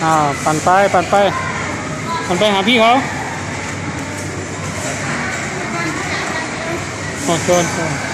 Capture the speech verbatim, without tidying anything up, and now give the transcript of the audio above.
อ่าปั่นไปปั่นไปปั่นไปหาพี่เขาโอ้โห